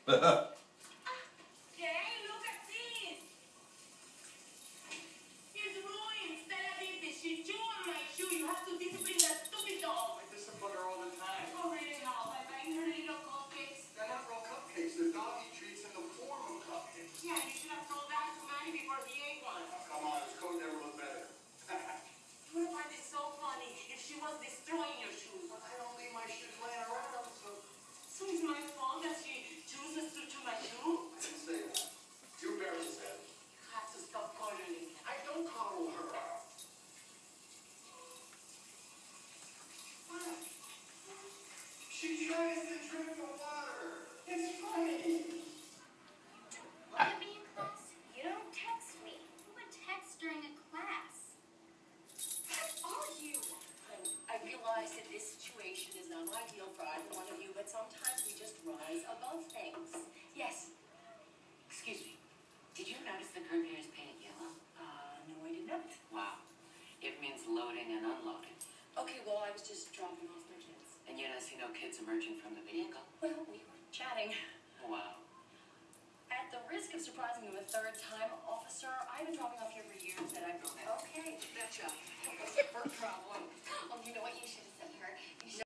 look at this. It's ruined. Stella did this. She chewed on my shoe. You have to discipline that stupid dog. I discipline her all the time. Oh, really? How? By buying her little cupcakes? They're not real cupcakes. They're doggy treats in the form of cupcakes. Yeah, you should have told that to Manny before he ate one. Oh, come on, his coat never looked better. You would find it so funny if she was destroying your shoes. But I don't leave my shoes laying around, so... So it's my fault that she chooses to chew my shoe? I didn't say that. You barely said it. You have to stop coddling. I don't coddle her. What? She tries to drink the water. It's funny. Look at me in class. You don't text me. Who would text during a class? What are you? I realize that this situation is not ideal for either one of you, but sometimes we just rise above things. Yes. Excuse me. Did you notice the curb here is painted yellow? No, I did not. Wow. It means loading and unloading. Okay, well, I was just dropping off their kids. And you don't see no kids emerging from the vehicle? Well, we were chatting. Wow. At the risk of surprising you a third time, officer, I've been dropping off here for years that I've... Okay, betcha. For problem.